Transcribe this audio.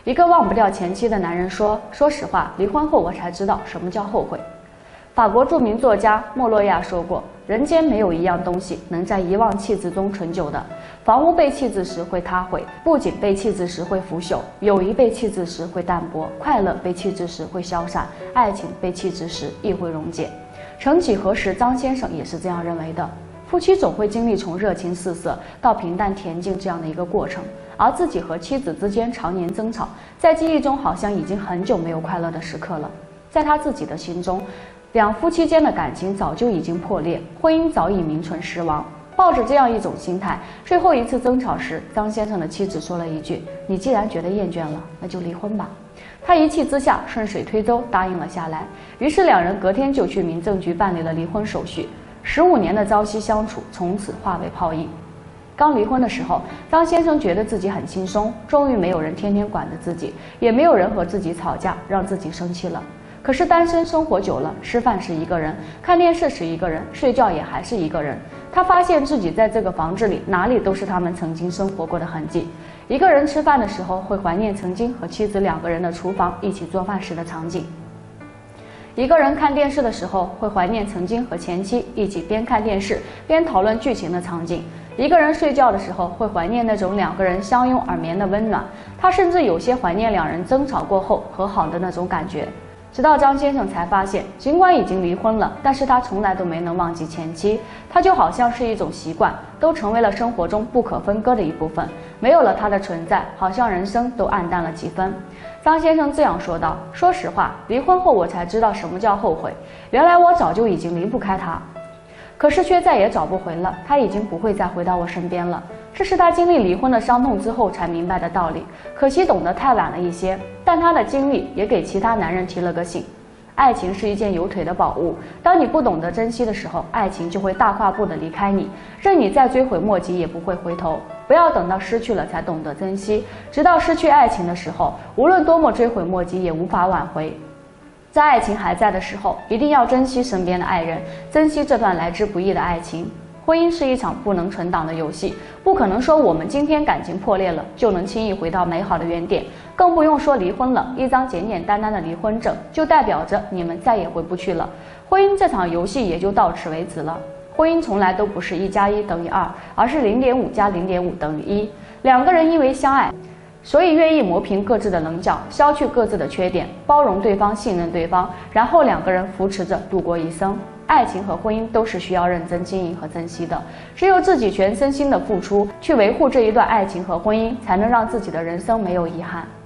一个忘不掉前妻的男人说：“说实话，离婚后我才知道什么叫后悔。”法国著名作家莫洛亚说过：“人间没有一样东西能在遗忘弃子中存久的。房屋被弃置时会塌毁，布景被弃置时会腐朽，友谊被弃置时会淡薄，快乐被弃置时会消散，爱情被弃置时亦会溶解。”曾几何时，张先生也是这样认为的。夫妻总会经历从热情四射到平淡恬静这样的一个过程，而自己和妻子之间常年争吵，在记忆中好像已经很久没有快乐的时刻了。在他自己的心中，两夫妻间的感情早就已经破裂，婚姻早已名存实亡。抱着这样一种心态，最后一次争吵时，张先生的妻子说了一句：“你既然觉得厌倦了，那就离婚吧。”他一气之下顺水推舟答应了下来。于是两人隔天就去民政局办理了离婚手续。15年的朝夕相处从此化为泡影。刚离婚的时候，张先生觉得自己很轻松，终于没有人天天管着自己，也没有人和自己吵架让自己生气了。可是单身生活久了，吃饭是一个人，看电视是一个人，睡觉也还是一个人。他发现自己在这个房子里哪里都是他们曾经生活过的痕迹。一个人吃饭的时候会怀念曾经和妻子2个人的厨房一起做饭时的场景，一个人看电视的时候会怀念曾经和前妻一起边看电视边讨论剧情的场景，一个人睡觉的时候会怀念那种2个人相拥而眠的温暖。他甚至有些怀念2人争吵过后和好的那种感觉。直到张先生才发现，尽管已经离婚了，但是他从来都没能忘记前妻。他就好像是一种习惯，都成为了生活中不可分割的一部分。没有了他的存在，好像人生都暗淡了几分。张先生这样说道：“说实话，离婚后我才知道什么叫后悔。原来我早就已经离不开他，可是却再也找不回了。他已经不会再回到我身边了。”这是他经历离婚的伤痛之后才明白的道理，可惜懂得太晚了一些。但他的经历也给其他男人提了个醒：爱情是一件有腿的宝物，当你不懂得珍惜的时候，爱情就会大跨步的离开你，任你再追悔莫及也不会回头。不要等到失去了才懂得珍惜，直到失去爱情的时候，无论多么追悔莫及也无法挽回。在爱情还在的时候，一定要珍惜身边的爱人，珍惜这段来之不易的爱情。婚姻是一场不能存档的游戏，不可能说我们今天感情破裂了就能轻易回到美好的原点，更不用说离婚了，一张简简单单的离婚证就代表着你们再也回不去了。婚姻这场游戏也就到此为止了。婚姻从来都不是1+1等于2，而是0.5加0.5等于1。2个人因为相爱，所以愿意磨平各自的棱角，消去各自的缺点，包容对方，信任对方，然后2个人扶持着度过一生。爱情和婚姻都是需要认真经营和珍惜的，只有自己全身心的付出，去维护这一段爱情和婚姻，才能让自己的人生没有遗憾。